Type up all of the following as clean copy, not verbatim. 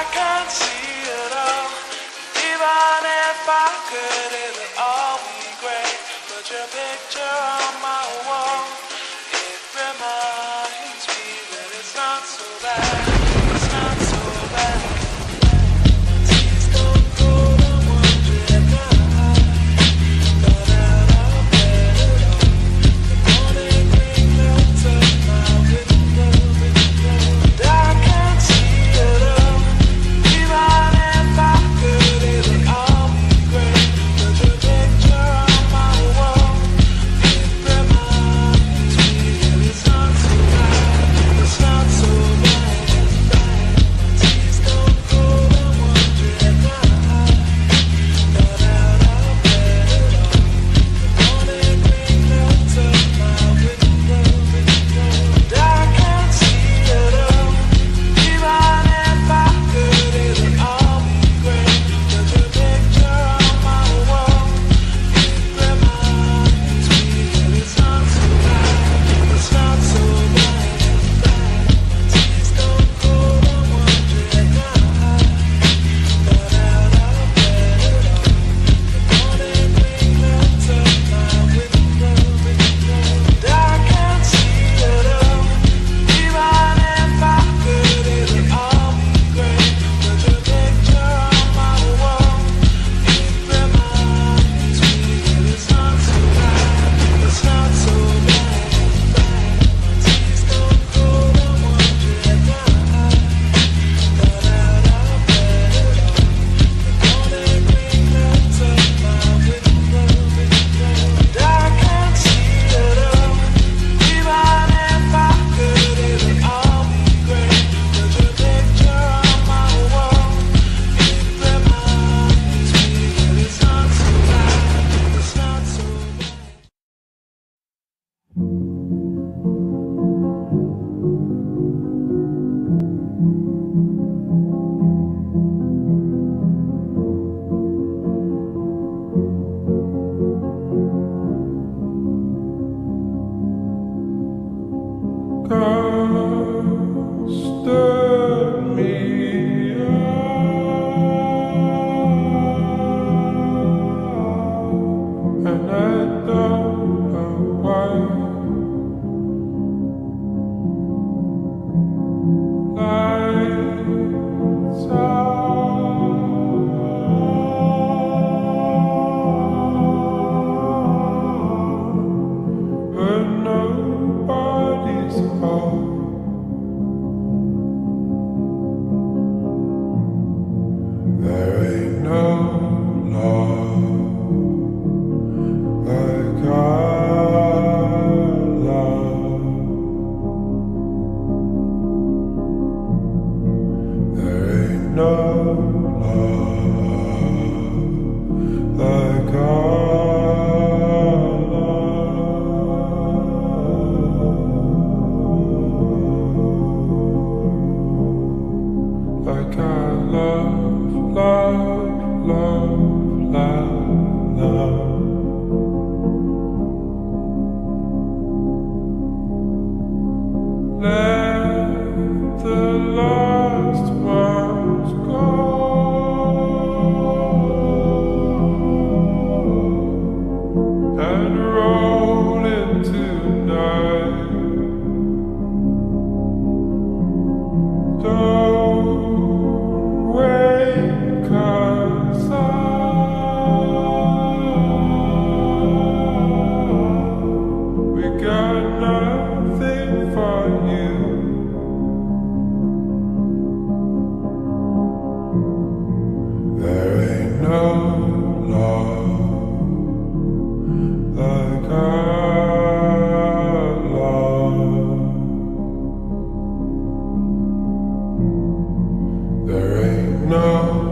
can't see it all. Even if I could, it'll all be great. Put your picture on my wall. It reminds me that it's not so bad. It's not so bad. My tea's gone cold. I'm wondering how I got out of bed at all. The morning rain melts up my window, and I can't see it all. Even if I could, it'll all be great. Put your picture on my wall. It reminds me that it's not so bad. It's not so bad. My tea's gone cold. I'm wondering how I got out of bed at all. The morning rain melts up my window, and I can't see it all. Even if I could, it'll all be great. Put your picture on my wall. It reminds me that it's not so bad. It's not so bad. My tea's gone cold. I'm wondering how I got out of bed at all. The morning rain melts up my window, and I can't see it all. Even if I could, it'll all be great. Put your picture on my wall. It reminds me that it's not so bad. It's not so bad. My tea's gone cold. I'm wondering how I got out of bed at all. The morning rain melts up my window, and I can't see it all. Even if I could, it'll all be great. Put your picture on my wall. It reminds me that it's not so bad. It's not so bad. God stood me up, and I don't know why. Lights on, but nobody's home. There ain't no love like our love. There ain't no love like our love. Like our love, love, love, love, love. Let the last ones go, and roll into night. Don't wake us up. We got nothing for you. There ain't no love like our love. There ain't no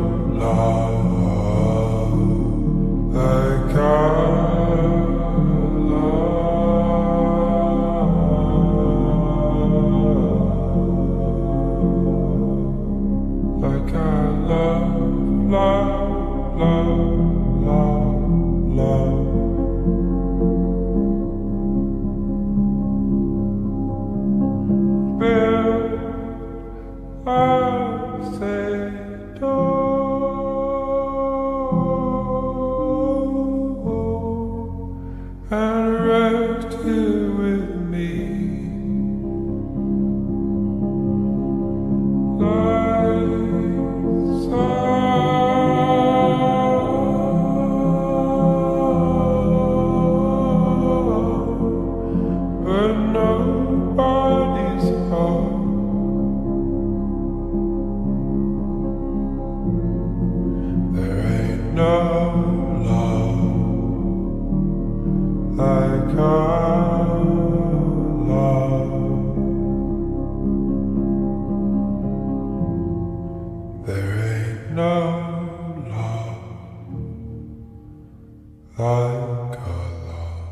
love like our love. Like our love, love, love, love, love. Build a no love like our love. There ain't no love like our love.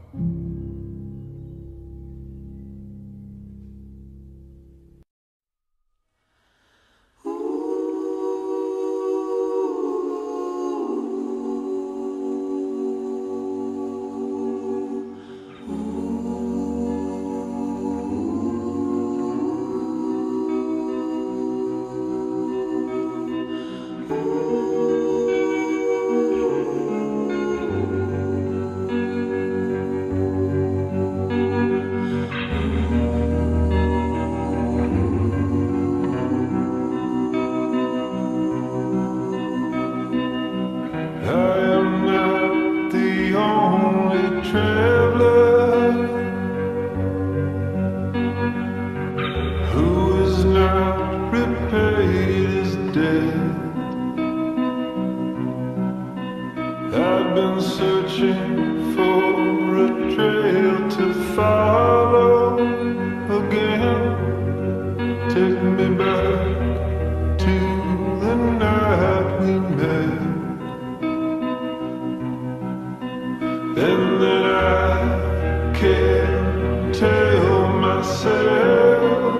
I've been searching for a trail to follow again. Take me back to the night we met, and then I can't tell myself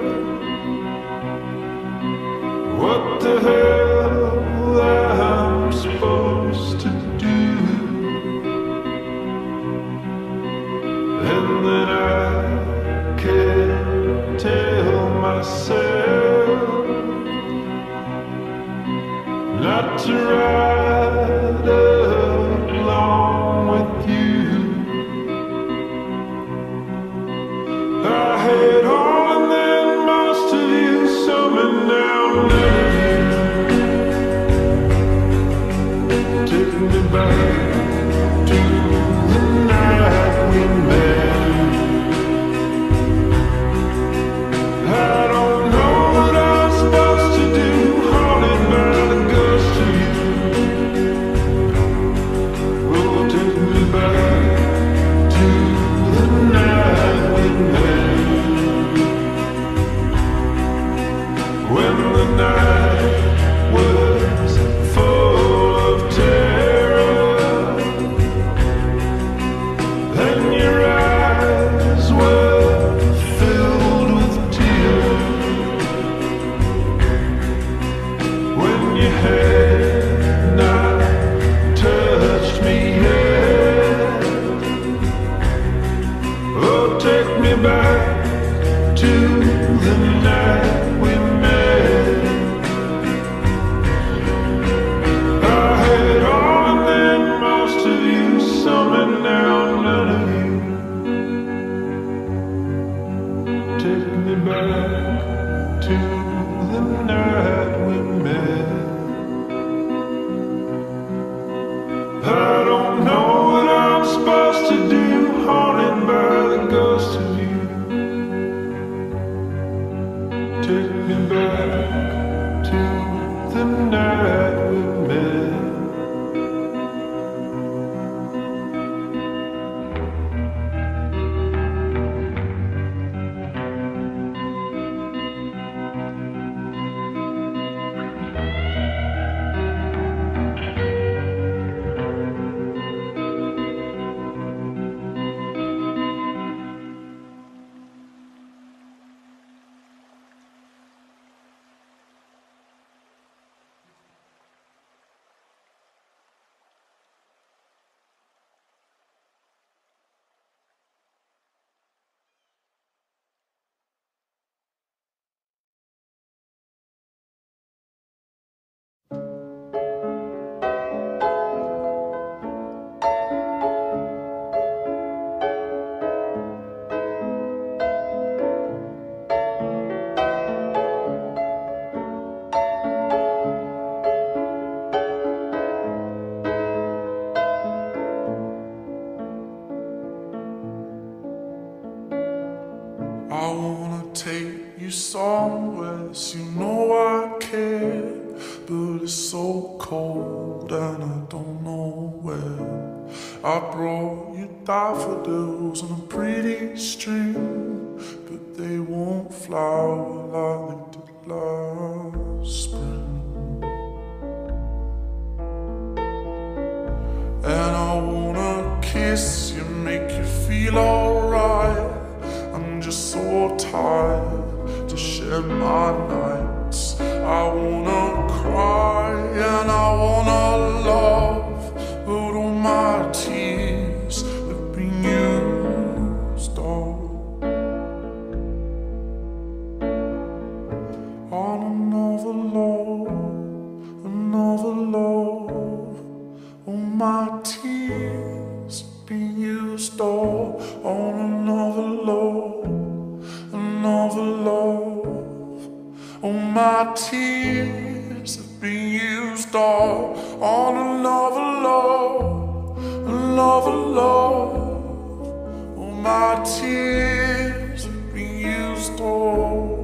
what the hell I'm supposed to do. And then I can't tell myself not to ride along with you. I had all and then most of you, some and now none. Take me back to the night we met. I don't know what I'm supposed to do, haunted by the ghost of you. Oh, take me back to the night we met, when the night was full of terror. cold and I don't know where. I brought you daffodils on a pretty string, but they won't flower like they did last spring. And I wanna kiss you, make you feel alright. I'm just so tired to share my nights. I wanna cry and I wanna love, but all my tears have been used all on another love, another love. All my tears have been used all on another love, another love. All my tears have been used all on another love, another love. All my tears have been used all.